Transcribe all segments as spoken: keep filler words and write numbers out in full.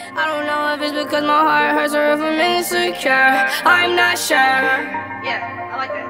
I don't know if it's because my heart hurts or if I'm insecure. I'm not sure. Yeah, I like that.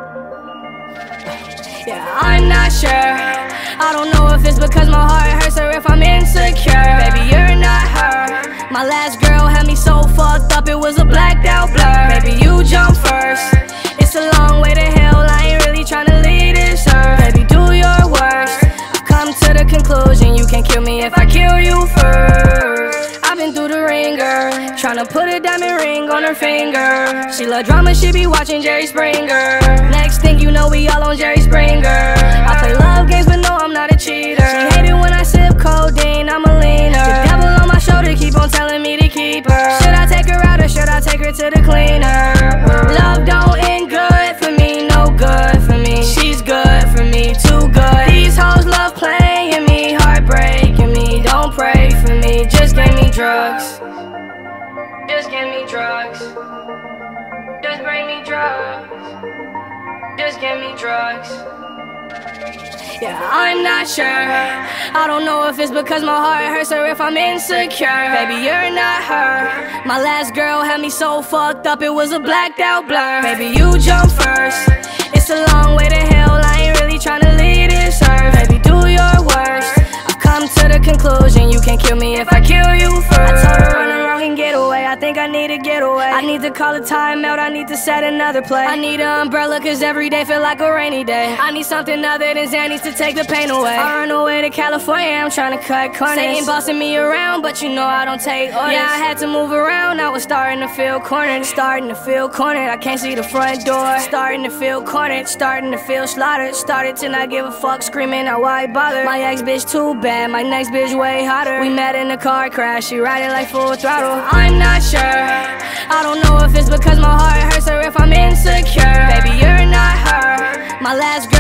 Yeah, I'm not sure. I don't know if it's because my heart hurts or if I'm insecure. Baby, you're not her. My last girl had me so fucked up, it was a blacked out blur. Baby, you jump first. It's a long way to hell, I ain't really tryna lead this earth. Baby, do your worst. I've come to the conclusion you can kill me if I kill you first. I've been through the ringer, tryna put a diamond ring on her finger. She love drama, she be watching Jerry Springer. Next thing you know, we all on Jerry Springer. I play love games, but no, I'm not a cheater. She hate it when I sip codeine, I'm a leaner. The devil on my shoulder keep on telling me to keep her. Should I take her out or should I take her to the cleaner? Love don't end good for me, no good for me. She's good for me, too good. These hoes love playing me, heartbreaking me. Don't pray for me, just give me drugs. Just give me drugs. Just bring me drugs. Just give me drugs. Yeah, I'm not sure. I don't know if it's because my heart hurts or if I'm insecure. Baby, you're not her. My last girl had me so fucked up, it was a blacked out blur. Baby, you jump first. It's a long way to hell, I ain't really tryna lead this earth. Baby, do your worst. I've come to the conclusion you can kill me if I kill you first. I told her run along and get away, I think I need to get away. I need to call a timeout, I need to set another play. I need an umbrella cause every day feel like a rainy day. I need something other than Xannies to take the pain away. I run away to California, I'm trying to cut corners. Satan bossing me around, but you know I don't take orders. Yeah, I had to move around, I was starting to feel cornered. Starting to feel cornered, I can't see the front door. Starting to feel cornered, starting to feel slaughtered. Started to not give a fuck, screaming out why bother. My ex bitch too bad, my next bitch way hotter. We met in a car crash, she riding like full throttle. I'm not sure. I don't know if it's because my heart hurts or if I'm insecure. Baby, you're not her. My last